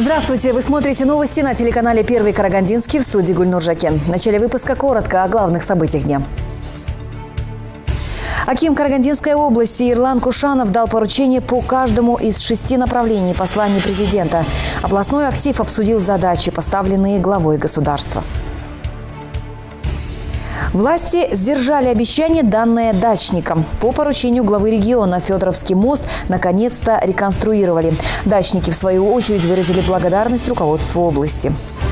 Здравствуйте! Вы смотрите новости на телеканале «Первый Карагандинский», в студии Гульнур Жакен. В начале выпуска коротко о главных событиях дня. Аким Карагандинской области Ерлан Кушанов дал поручение по каждому из 6 направлений посланий президента. Областной актив обсудил задачи, поставленные главой государства. Власти сдержали обещание, данное дачникам. По поручению главы региона Федоровский мост наконец-то реконструировали. Дачники, в свою очередь, выразили благодарность руководству области.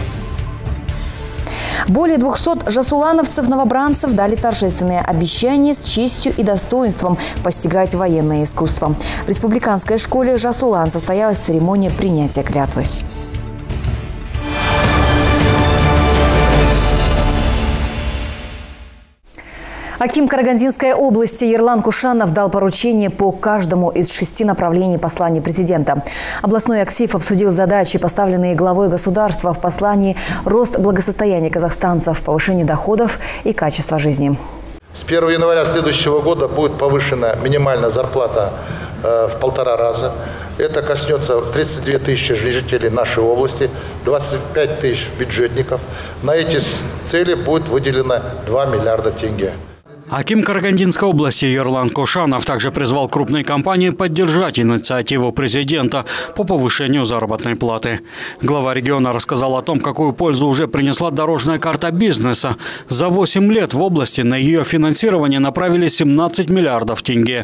Более 200 жасулановцев-новобранцев дали торжественное обещание с честью и достоинством постигать военное искусство. В республиканской школе «Жасулан» состоялась церемония принятия клятвы. Аким Карагандинской области Ерлан Кушанов дал поручение по каждому из 6 направлений посланий президента. Областной актив обсудил задачи, поставленные главой государства в послании: рост благосостояния казахстанцев, повышение доходов и качества жизни. С 1 января следующего года будет повышена минимальная зарплата в 1,5 раза. Это коснется 32 тысячи жителей нашей области, 25 тысяч бюджетников. На эти цели будет выделено 2 миллиарда тенге. Аким Карагандинской области Ерлан Кушанов также призвал крупные компании поддержать инициативу президента по повышению заработной платы. Глава региона рассказал о том, какую пользу уже принесла дорожная карта бизнеса. За 8 лет в области на ее финансирование направили 17 миллиардов тенге.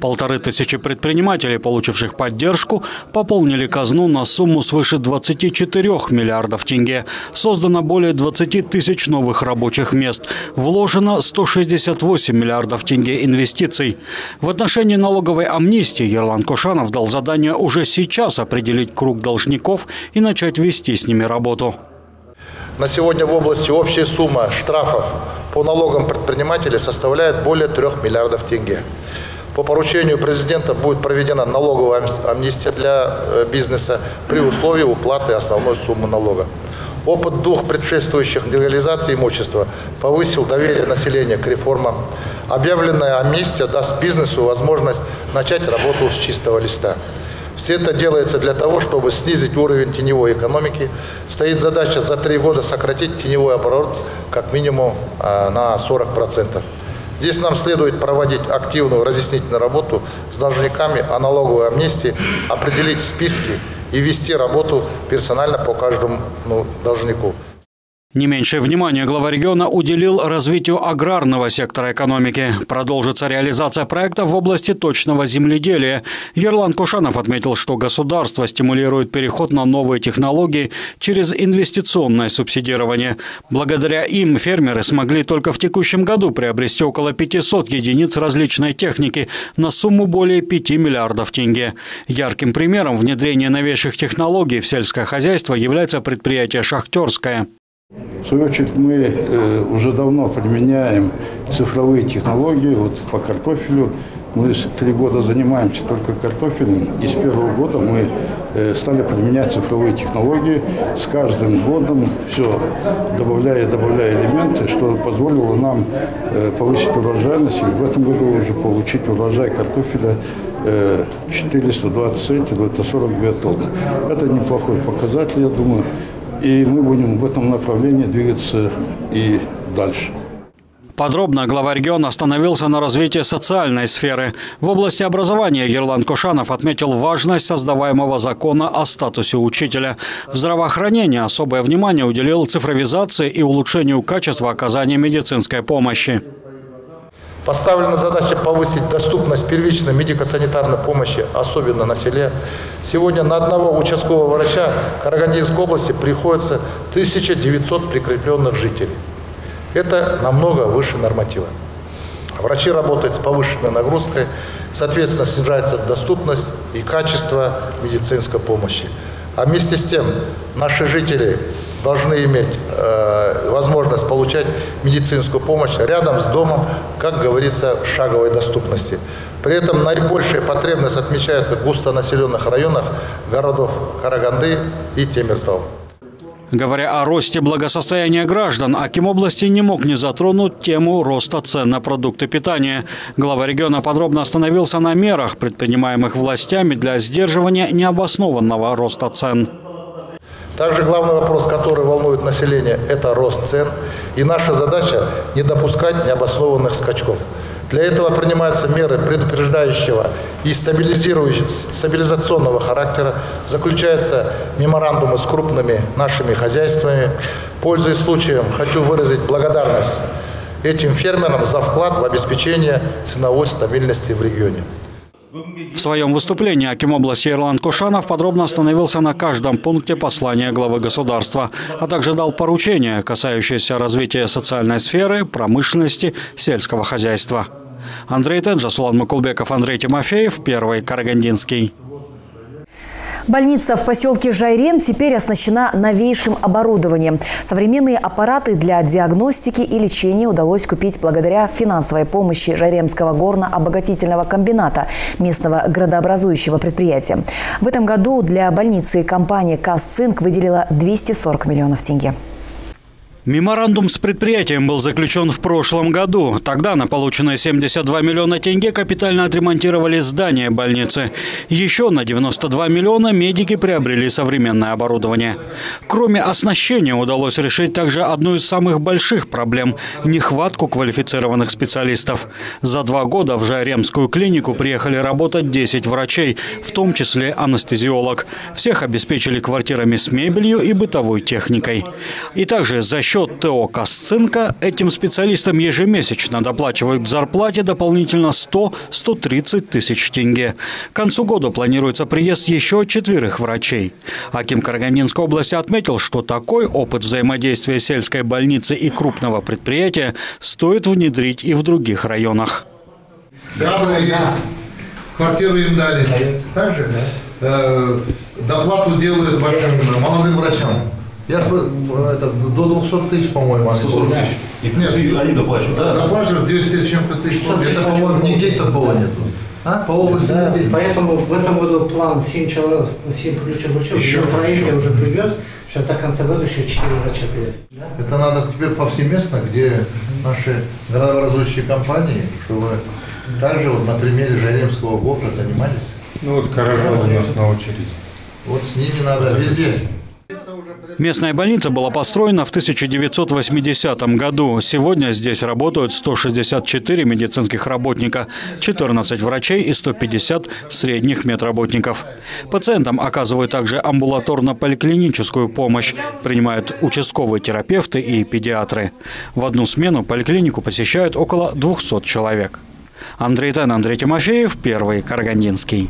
1500 предпринимателей, получивших поддержку, пополнили казну на сумму свыше 24 миллиардов тенге. Создано более 20 тысяч новых рабочих мест. Вложено 168 миллиардов тенге инвестиций. В отношении налоговой амнистии Ерлан Кушанов дал задание уже сейчас определить круг должников и начать вести с ними работу. На сегодня в области общая сумма штрафов по налогам предпринимателей составляет более 3 миллиардов тенге. По поручению президента будет проведена налоговая амнистия для бизнеса при условии уплаты основной суммы налога. Опыт 2 предшествующих легализаций имущества повысил доверие населения к реформам. Объявленная амнистия даст бизнесу возможность начать работу с чистого листа. Все это делается для того, чтобы снизить уровень теневой экономики. Стоит задача за 3 года сократить теневой оборот как минимум на 40%. Здесь нам следует проводить активную разъяснительную работу с должниками о налоговой амнистии, определить списки и вести работу персонально по каждому должнику. Не меньшее внимание глава региона уделил развитию аграрного сектора экономики. Продолжится реализация проектов в области точного земледелия. Ерлан Кушанов отметил, что государство стимулирует переход на новые технологии через инвестиционное субсидирование. Благодаря им фермеры смогли только в текущем году приобрести около 500 единиц различной техники на сумму более 5 миллиардов тенге. Ярким примером внедрения новейших технологий в сельское хозяйство является предприятие «Шахтерское». В свою очередь, мы уже давно применяем цифровые технологии. Вот по картофелю мы 3 года занимаемся только картофелем. И с 1-го года мы стали применять цифровые технологии. С каждым годом все добавляя элементы, что позволило нам повысить урожайность. И в этом году уже получить урожай картофеля 420 центнеров, это 42 тонны. Это неплохой показатель, я думаю. И мы будем в этом направлении двигаться и дальше. Подробно глава региона остановился на развитии социальной сферы. В области образования Ерлан Кушанов отметил важность создаваемого закона о статусе учителя. В здравоохранении особое внимание уделил цифровизации и улучшению качества оказания медицинской помощи. Поставлена задача повысить доступность первичной медико-санитарной помощи, особенно на селе. Сегодня на одного участкового врача Карагандинской области приходится 1900 прикрепленных жителей. Это намного выше норматива. Врачи работают с повышенной нагрузкой, соответственно, снижается доступность и качество медицинской помощи. А вместе с тем наши жители должны иметь возможность получать медицинскую помощь рядом с домом, как говорится, в шаговой доступности. При этом наибольшая потребность отмечают в густонаселенных районах городов Караганды и Темиртау. Говоря о росте благосостояния граждан, аким области не мог не затронуть тему роста цен на продукты питания. Глава региона подробно остановился на мерах, предпринимаемых властями для сдерживания необоснованного роста цен. Также главный вопрос, который волнует население, это рост цен. И наша задача не допускать необоснованных скачков. Для этого принимаются меры предупреждающего и стабилизационного характера. Заключаются меморандумы с крупными нашими хозяйствами. Пользуясь случаем, хочу выразить благодарность этим фермерам за вклад в обеспечение ценовой стабильности в регионе. В своем выступлении аким области Ерлан Кушанов подробно остановился на каждом пункте послания главы государства, а также дал поручения, касающиеся развития социальной сферы, промышленности, сельского хозяйства. Андрей Тенджа, Сулан Макулбеков, Андрей Тимофеев, Первый Карагандинский. Больница в поселке Жайрем теперь оснащена новейшим оборудованием. Современные аппараты для диагностики и лечения удалось купить благодаря финансовой помощи Жайремского горно-обогатительного комбината, местного градообразующего предприятия. В этом году для больницы компания «Казцинк» выделила 240 миллионов тенге. Меморандум с предприятием был заключен в прошлом году. Тогда на полученные 72 миллиона тенге капитально отремонтировали здание больницы. Еще на 92 миллиона медики приобрели современное оборудование. Кроме оснащения удалось решить также одну из самых больших проблем – нехватку квалифицированных специалистов. За 2 года в Жайремскую клинику приехали работать 10 врачей, в том числе анестезиолог. Всех обеспечили квартирами с мебелью и бытовой техникой. И также за счет ТО «Казцинка» этим специалистам ежемесячно доплачивают к зарплате дополнительно 100-130 тысяч тенге. К концу года планируется приезд еще 4 врачей. Аким Карагандинской области отметил, что такой опыт взаимодействия сельской больницы и крупного предприятия стоит внедрить и в других районах. Да, есть. Квартиру им дали. Также доплату делают вашим молодым врачам. Я до 200 тысяч, по-моему, 140 тысяч. Нет, они доплачивают, да? Доплачивают 200 с чем-то тысяч. Это, по-моему, нигде такого нет. По области да, поэтому в этом году план 7 ключевых врачей. Еще проект я уже привез. Сейчас до конца года еще 4 врача приедут. Да? Это надо теперь повсеместно, где наши градообразующие компании, чтобы также вот на примере Жайремского ГОПа занимались. Ну вот Каражан у нас на очереди. Вот с ними надо везде. Местная больница была построена в 1980 году. Сегодня здесь работают 164 медицинских работника, 14 врачей и 150 средних медработников. Пациентам оказывают также амбулаторно-поликлиническую помощь, принимают участковые терапевты и педиатры. В одну смену поликлинику посещают около 200 человек. Андрей Тен, Андрей Тимофеев, Первый Карагандинский.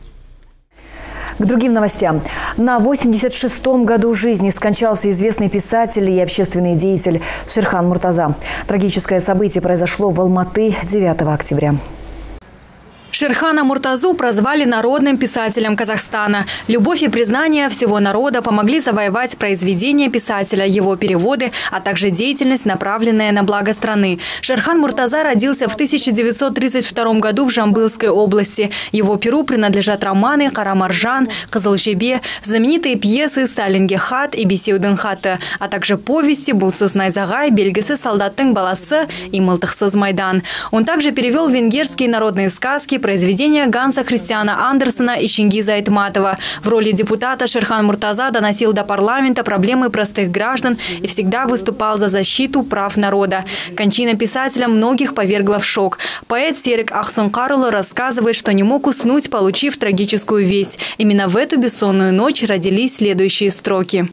К другим новостям. На 86-м году жизни скончался известный писатель и общественный деятель Шерхан Муртаза. Трагическое событие произошло в Алматы 9 октября. Шерхана Муртазу прозвали народным писателем Казахстана. Любовь и признание всего народа помогли завоевать произведения писателя, его переводы, а также деятельность, направленная на благо страны. Шерхан Муртаза родился в 1932 году в Жамбылской области. Его перу принадлежат романы «Карамаржан», «Кызылжебе», знаменитые пьесы «Сталинге хат» и «Бесеудын хаты», а также повести «Булсыз Найзагай», «Белгісі солдаттың баласы» и «Мылтықсыз Майдан». Он также перевел венгерские народные сказки, произведения Ганса Христиана Андерсена и Чингиза Айтматова. В роли депутата Шерхан Муртаза доносил до парламента проблемы простых граждан и всегда выступал за защиту прав народа. Кончина писателя многих повергла в шок. Поэт Серик Ахсункарулы рассказывает, что не мог уснуть, получив трагическую весть. Именно в эту бессонную ночь родились следующие строки.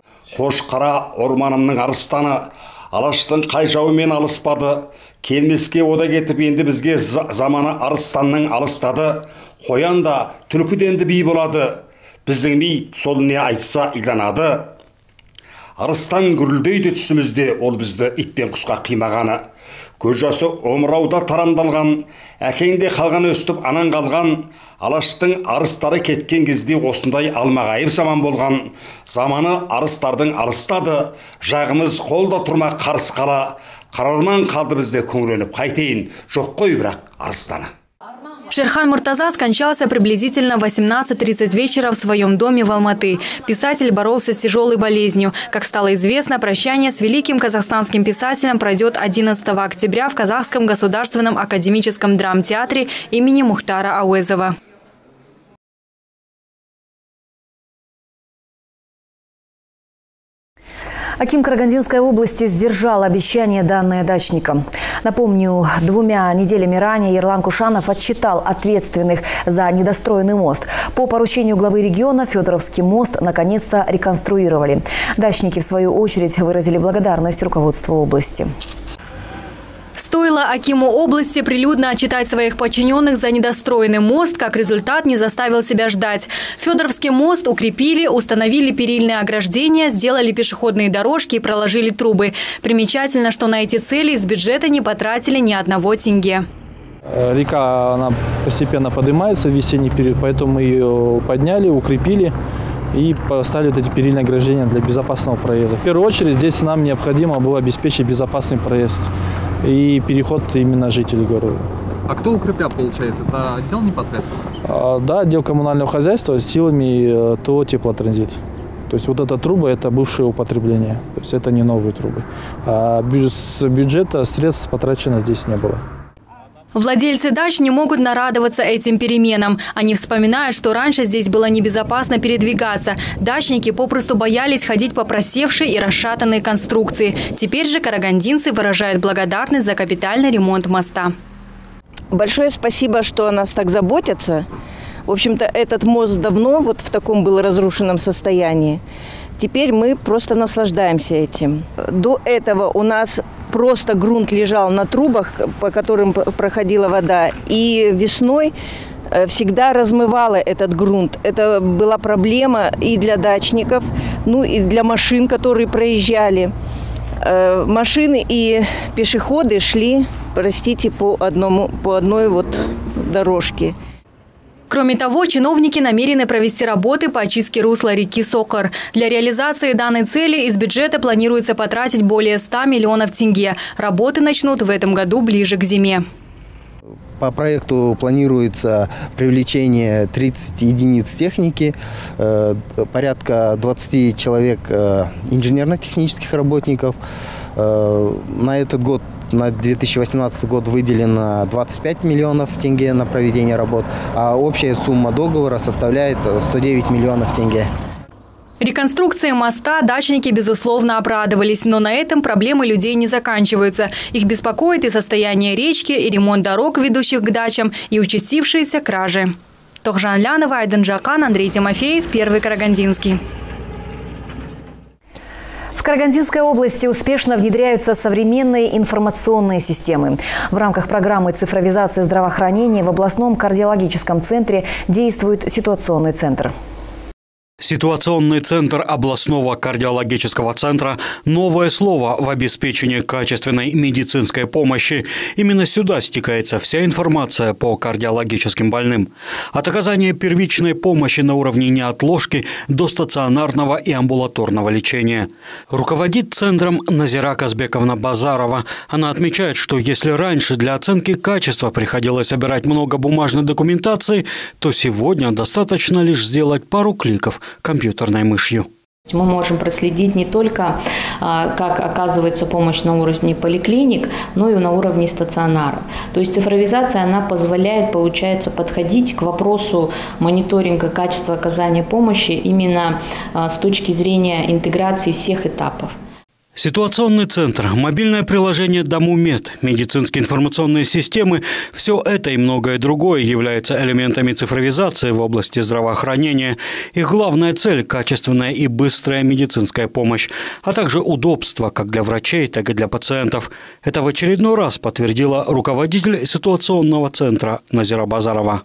Алаштың қай жауымен алыспады, келмеске ода кетіп енді бізге заманы арыстанның алыстады, қоян да түлкіден де би болады, біздің ми сол не айтса иланады. Арыстан гүрілдейді түсімізде, ол бізді итпен құсқа қимағаны. Көз жасы омырауда тарамдалған, әкеңде қалған өстіп анан қалған, Алаштың арыстары кеткен кезде осындай алмағайып заман болған. Заманы арыстардың арыстады, жағымыз қолда тұрмақ қарыс қала. Қарарман қалды бізде көңіленіп қайтейін, жоқ қой бірақ арыстаны. Шерхан Муртаза скончался приблизительно в 18:30 вечера в своем доме в Алматы. Писатель боролся с тяжелой болезнью. Как стало известно, прощание с великим казахстанским писателем пройдет 11 октября в Казахском государственном академическом драмтеатре имени Мухтара Ауэзова. Аким Карагандинской области сдержал обещание, данное дачникам. Напомню, 2 неделями ранее Ерлан Кушанов отчитал ответственных за недостроенный мост. По поручению главы региона Федоровский мост наконец-то реконструировали. Дачники, в свою очередь, выразили благодарность руководству области. Стоило акиму области прилюдно отчитать своих подчиненных за недостроенный мост, как результат не заставил себя ждать. Федоровский мост укрепили, установили перильные ограждения, сделали пешеходные дорожки и проложили трубы. Примечательно, что на эти цели из бюджета не потратили ни одного тенге. Река, она постепенно поднимается в весенний период, поэтому мы ее подняли, укрепили и поставили вот эти перильные ограждения для безопасного проезда. В первую очередь здесь нам необходимо было обеспечить безопасный проезд и переход именно жителей города. А кто укреплял, получается? Это отдел непосредственно? Да, отдел коммунального хозяйства с силами ТО «Теплотранзит». То есть вот эта труба – это бывшее употребление, то есть это не новые трубы. А с бюджета средств потрачено здесь не было. Владельцы дач не могут нарадоваться этим переменам. Они вспоминают, что раньше здесь было небезопасно передвигаться. Дачники попросту боялись ходить по просевшей и расшатанной конструкции. Теперь же карагандинцы выражают благодарность за капитальный ремонт моста. Большое спасибо, что о нас так заботятся. В общем-то, этот мост давно вот в таком был разрушенном состоянии. Теперь мы просто наслаждаемся этим. До этого у нас просто грунт лежал на трубах, по которым проходила вода. И весной всегда размывало этот грунт. Это была проблема и для дачников, ну и для машин, которые проезжали. Машины и пешеходы шли, простите, по одной вот дорожке. Кроме того, чиновники намерены провести работы по очистке русла реки Сокор. Для реализации данной цели из бюджета планируется потратить более 100 миллионов тенге. Работы начнут в этом году ближе к зиме. По проекту планируется привлечение 30 единиц техники, порядка 20 человек инженерно-технических работников. На этот год, на 2018 год выделено 25 миллионов тенге на проведение работ, а общая сумма договора составляет 109 миллионов тенге. Реконструкцией моста дачники, безусловно, обрадовались, но на этом проблемы людей не заканчиваются. Их беспокоит и состояние речки, и ремонт дорог, ведущих к дачам, и участившиеся кражи. Тохжан Лянова, Айдан Джакан, Андрей Тимофеев, Первый Карагандинский. В Карагандинской области успешно внедряются современные информационные системы. В рамках программы цифровизации здравоохранения в областном кардиологическом центре действует ситуационный центр. Ситуационный центр областного кардиологического центра – новое слово в обеспечении качественной медицинской помощи. Именно сюда стекается вся информация по кардиологическим больным. От оказания первичной помощи на уровне неотложки до стационарного и амбулаторного лечения. Руководит центром Назира Казбековна Базарова. Она отмечает, что если раньше для оценки качества приходилось собирать много бумажной документации, то сегодня достаточно лишь сделать пару кликов компьютерной мышью. Мы можем проследить не только, как оказывается помощь на уровне поликлиник, но и на уровне стационаров. То есть цифровизация, она позволяет, получается, подходить к вопросу мониторинга качества оказания помощи именно с точки зрения интеграции всех этапов. Ситуационный центр, мобильное приложение «Домумед», медицинские информационные системы – все это и многое другое является элементами цифровизации в области здравоохранения. Их главная цель – качественная и быстрая медицинская помощь, а также удобство как для врачей, так и для пациентов. Это в очередной раз подтвердила руководитель ситуационного центра Назира Базарова.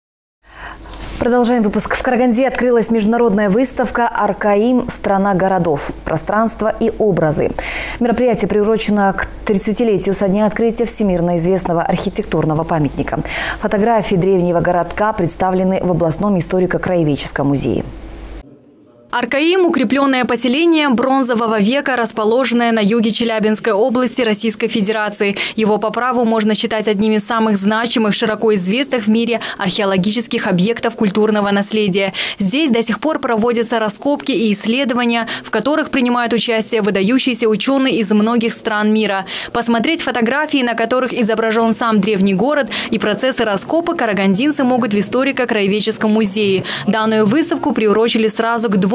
Продолжаем выпуск. В Караганде открылась международная выставка «Аркаим. Страна городов. Пространство и образы». Мероприятие приурочено к 30-летию со дня открытия всемирно известного архитектурного памятника. Фотографии древнего городка представлены в областном историко-краеведческом музее. Аркаим – укрепленное поселение бронзового века, расположенное на юге Челябинской области Российской Федерации. Его по праву можно считать одним из самых значимых, широко известных в мире археологических объектов культурного наследия. Здесь до сих пор проводятся раскопки и исследования, в которых принимают участие выдающиеся ученые из многих стран мира. Посмотреть фотографии, на которых изображен сам древний город, и процессы раскопок карагандинцы могут в историко-краеведческом музее. Данную выставку приурочили сразу к 2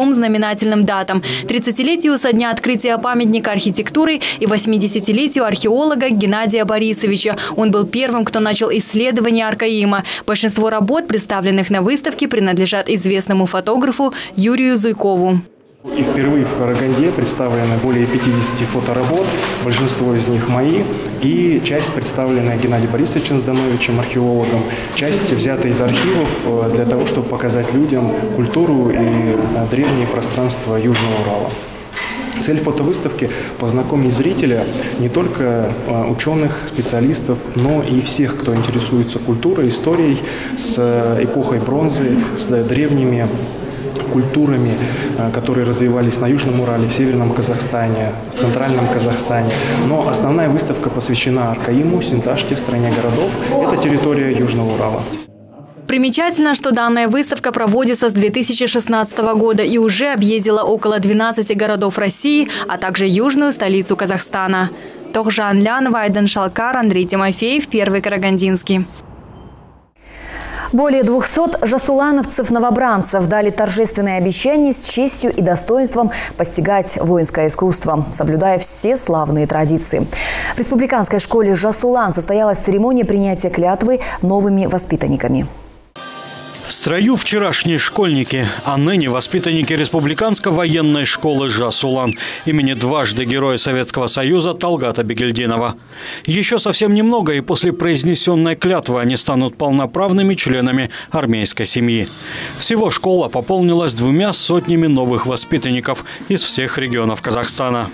двум знаменательным датам – 30-летию со дня открытия памятника архитектуры и 80-летию археолога Геннадия Борисовича. Он был первым, кто начал исследование Аркаима. Большинство работ, представленных на выставке, принадлежат известному фотографу Юрию Зуйкову. И впервые в Караганде представлены более 50 фоторабот, большинство из них мои, и часть представлена Геннадием Борисовичем Здановичем, археологом, часть взята из архивов для того, чтобы показать людям культуру и древние пространства Южного Урала. Цель фотовыставки – познакомить зрителя не только ученых, специалистов, но и всех, кто интересуется культурой, историей, с эпохой бронзы, с древними культурами, которые развивались на Южном Урале, в Северном Казахстане, в Центральном Казахстане. Но основная выставка посвящена Аркаиму, Синташте, стране городов. Это территория Южного Урала. Примечательно, что данная выставка проводится с 2016 года и уже объездила около 12 городов России, а также южную столицу Казахстана. Тохжан Лянова, Айдан Шалкар, Андрей Тимофеев, Первый Карагандинский. Более 200 жасулановцев-новобранцев дали торжественное обещание с честью и достоинством постигать воинское искусство, соблюдая все славные традиции. В республиканской школе «Жасулан» состоялась церемония принятия клятвы новыми воспитанниками. В строю вчерашние школьники, а ныне воспитанники республиканской военной школы «Жасулан» имени дважды Героя Советского Союза Талгата Бегельдинова. Еще совсем немного, и после произнесенной клятвы они станут полноправными членами армейской семьи. Всего школа пополнилась 200 новых воспитанников из всех регионов Казахстана.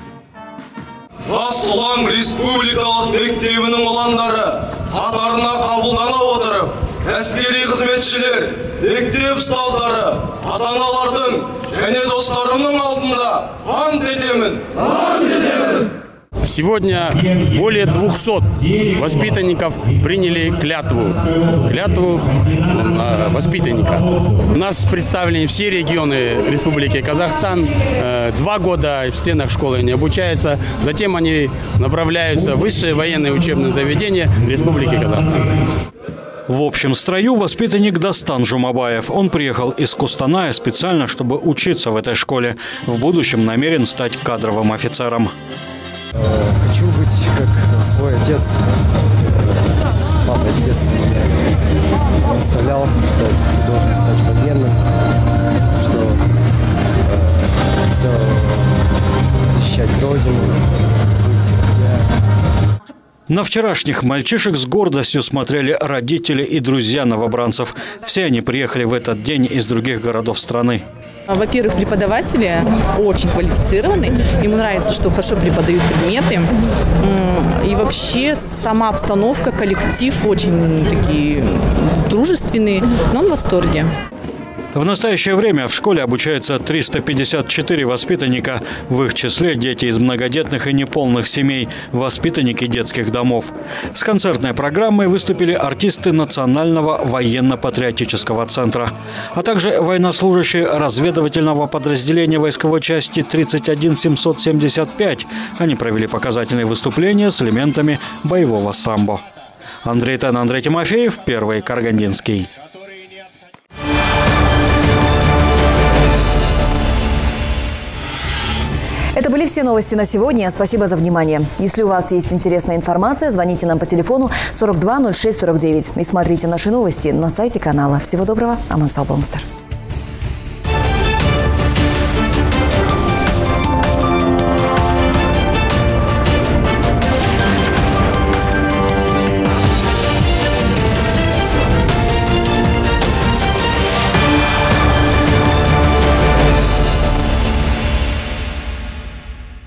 «Жасулан республикалық мектебінің ұландары қатарына қабылдана отырып, әскери қызметшілер, мектеп ұстаздары, ата-аналардың және достарымның алдында ант етемін. Сегодня более 200 воспитанников приняли клятву воспитанника. У нас представлены все регионы Республики Казахстан. 2 года в стенах школы они обучаются. Затем они направляются в высшее военное учебное заведение Республики Казахстан. В общем строю воспитанник Дастан Жумабаев. Он приехал из Кустаная специально, чтобы учиться в этой школе. В будущем намерен стать кадровым офицером. Хочу быть как свой отец. Папа с детства меня наставлял, что ты должен стать военным, что все защищать родину, быть как я. На вчерашних мальчишек с гордостью смотрели родители и друзья новобранцев. Все они приехали в этот день из других городов страны. Во-первых, преподаватели очень квалифицированы. Ему нравится, что хорошо преподают предметы. И вообще сама обстановка, коллектив очень такие дружественные. Но он в восторге. В настоящее время в школе обучаются 354 воспитанника. В их числе дети из многодетных и неполных семей, воспитанники детских домов. С концертной программой выступили артисты Национального военно-патриотического центра, а также военнослужащие разведывательного подразделения войсковой части 31775. Они провели показательные выступления с элементами боевого самбо. Андрей Тен, Андрей Тимофеев, Первый Карагандинский. Это были все новости на сегодня. Спасибо за внимание. Если у вас есть интересная информация, звоните нам по телефону 42 06 49 и смотрите наши новости на сайте канала. Всего доброго. Аман сау болыңыздар.